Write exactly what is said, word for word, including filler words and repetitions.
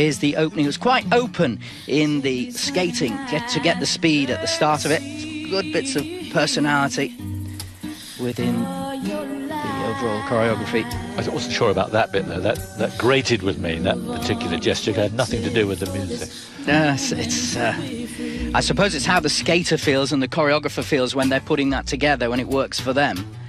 Here's the opening. It was quite open in the skating, get to get the speed at the start of it. Good bits of personality within the overall choreography. I wasn't sure about that bit, though. That, that grated with me, that particular gesture. It had nothing to do with the music. Yes, it's... Uh, I suppose it's how the skater feels and the choreographer feels when they're putting that together, when it works for them.